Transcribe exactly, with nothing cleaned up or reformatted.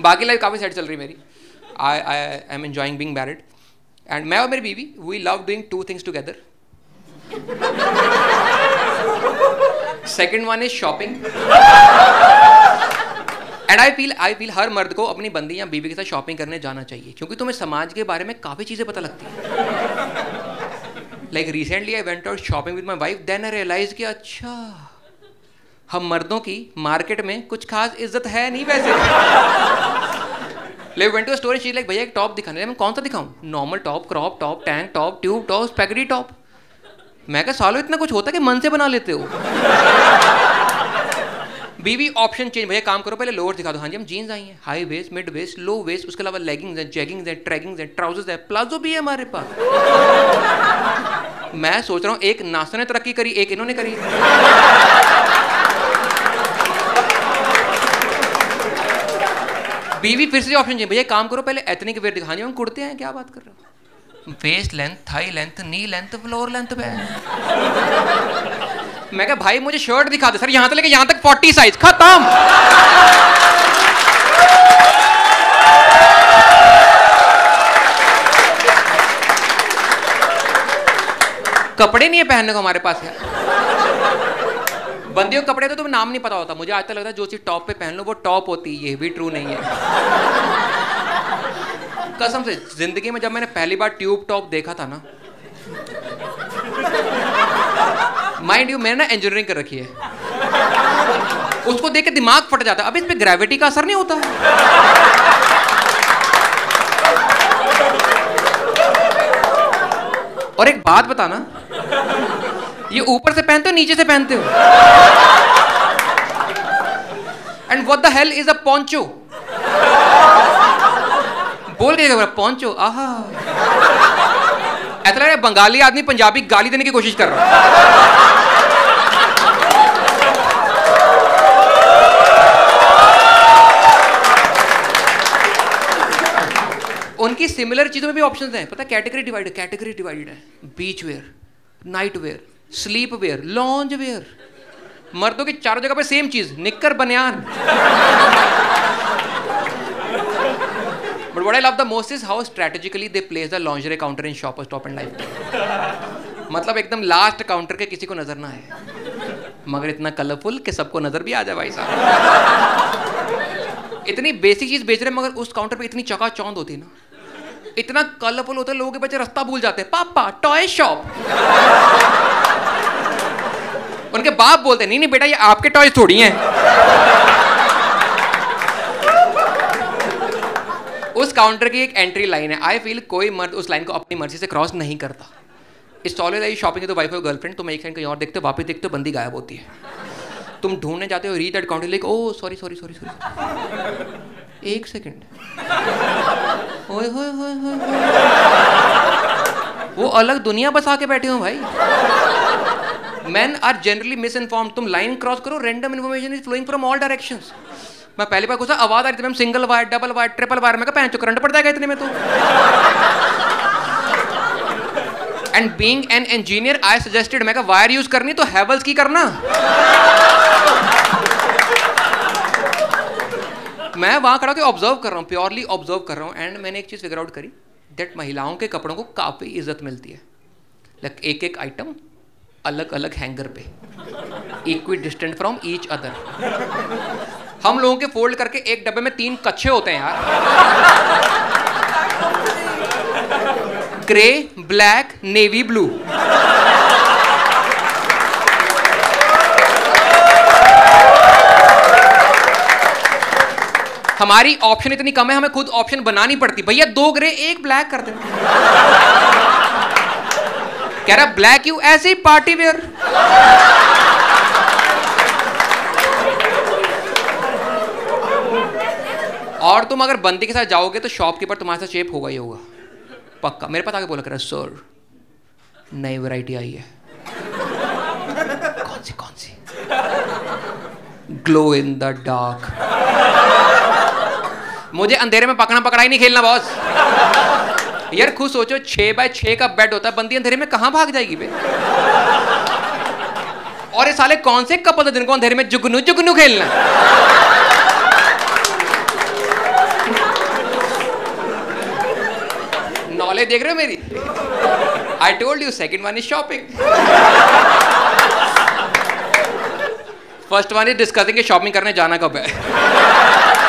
बाकी लाइफ काफ़ी सेट चल रही मेरी. I I I am enjoying being married and मैं और मेरी बीवी we love doing two things together. Second one is shopping. And I feel I feel हर मर्द को अपनी बंदी या बीवी के साथ शॉपिंग करने जाना चाहिए क्योंकि तुम्हें समाज के बारे में काफ़ी चीज़ें पता लगती हैं. Like recently I went out shopping with my wife, then I realize कि अच्छा हम मर्दों की मार्केट में कुछ खास इज्जत है नहीं वैसे. लाइक वेंट टू स्टोर चीज लाइक भैया एक टॉप दिखाने, मैं कौन सा दिखाऊं? Normal top, crop top, tank top, tube top, spaghetti top. मैं क्या सालों इतना कुछ होता है कि मन से बना लेते हो. बीवी ऑप्शन चेंज, भैया काम करो पहले लोअर दिखा दो. हाँ जी हम जीन्स आई हैं, high waist, mid waist, low waist, उसके अलावा लेगिंग्स हैं, जैगिंग्स हैं, ट्रैगिंग्स हैं, ट्राउजर्स हैं, प्लाजो भी है हमारे पास. मैं सोच रहा हूँ एक नासा ने तरक्की करी, एक इन्होंने करी. बीवी फिर से ऑप्शन चाहिए, भैया काम करो पहले एथनिक वेयर दिखा. हाँ जी हम कुर्ते हैं, क्या बात कर रहे हो? Waist length, thigh length, knee length, floor length पे. मैं कहा भाई मुझे शर्ट दिखा दे. सर यहां से लेके यहां तक फोर्टी साइज खत्म. कपड़े नहीं है पहनने को हमारे पास यार. बंदियों के कपड़े तो तुम्हें नाम नहीं पता होता. मुझे आज तक लगता है जो चीज टॉप पे पहन लो वो टॉप होती है. ये भी ट्रू नहीं है कसम से. जिंदगी में जब मैंने पहली बार ट्यूब टॉप देखा था ना, माइंड यू मैंने ना इंजीनियरिंग कर रखी है, उसको देख के दिमाग फट जाता है. अब इस पे ग्रेविटी का असर नहीं होता है. और एक बात बताना, ये ऊपर से पहनते हो नीचे से पहनते हो? And what the hell is a poncho? बोल के पोंचो. आहा ऐसा लग रहा है बंगाली आदमी पंजाबी गाली देने की कोशिश कर रहा है. उनकी सिमिलर चीजों में भी ऑप्शंस हैं. पता है कैटेगरी डिवाइडेड कैटेगरी डिवाइडेड है. Beach wear, night wear, sleep wear, lounge wear. मर्दों की चारों जगह पे सेम चीज, निक्कर बनियान. But what I love the most is how strategically they place the lingerie counter in Shoppers Stop and Life. मतलब एकदम लास्ट काउंटर के किसी को नजर ना आए, मगर इतना कलरफुल कि सबको नजर भी आ जाए. भाई साहब इतनी बेसिक चीज बेच रहे हैं मगर उस काउंटर पे इतनी चकाचौंध होती है ना, इतना कलरफुल होता है, लोगों के बच्चे रास्ता भूल जाते हैं. पापा टॉय शॉप. उनके बाप बोलते नहीं नहीं बेटा ये आपके टॉयज थोड़ी हैं. उस काउंटर की एक एंट्री लाइन है. आई फील कोई मर्द उस लाइन को अपनी मर्जी से क्रॉस नहीं करता. इस ऑलवेज आई शॉपिंग तो वाइफ और गर्लफ्रेंड, तुम एक सेकंड कहीं और देखते हो, वापस देखते हो बंदी गायब होती है. तुम ढूंढने जाते हो, reach that counter, like oh sorry sorry sorry sorry एक सेकंड. ओए होए होए होए, वो अलग दुनिया बसा के बैठे हो भाई. Men are generally misinformed. तुम लाइन क्रॉस करो, random information is flowing from all directions. मैं पहली बार गुस्सा, आवाज आ रही थी ma'am single wire, double wire, triple wire. मैं कहा पहन चो करंट पड़ जाएगा इतने में तो. And being an engineer I suggested, मैं कहा वायर यूज करनी तो हैवल्स की करना. मैं वहां खड़ा होकर ऑब्जर्व कर रहा हूँ, प्योरली ऑब्जर्व कर रहा हूँ. एंड मैंने एक चीज फिगर आउट करी, दैट महिलाओं के कपड़ों को काफी इज्जत मिलती है. लाइक एक एक आइटम अलग अलग हैंगर पे, equidistant from each other. हम लोगों के फोल्ड करके एक डब्बे में तीन कच्छे होते हैं यार. Grey, black, navy blue. हमारी ऑप्शन इतनी कम है, हमें खुद ऑप्शन बनानी पड़ती. भैया दो ग्रे एक ब्लैक कर दे. कह रहा ब्लैक यू ऐसे ही पार्टी वेयर. और तुम अगर बंदी के साथ जाओगे तो शॉपकीपर तुम्हारे साथ शेप होगा ही होगा पक्का. मेरे पास आके बोला कर सर नई वैरायटी आई है. कौन सी कौन सी? Glow in the dark. मुझे अंधेरे में पकड़ा पकड़ाई नहीं खेलना बॉस. यार खुद सोचो, छह बाय छह का बेड होता है, बंदी अंधेरे में कहां भाग जाएगी बे? और ये साले कौन से कपल है जिनको अंधेरे में जुगनू जुगनू खेलना? देख रहे हो मेरी? I told you second one is shopping, first one is discussing कि शॉपिंग करने जाना कब है।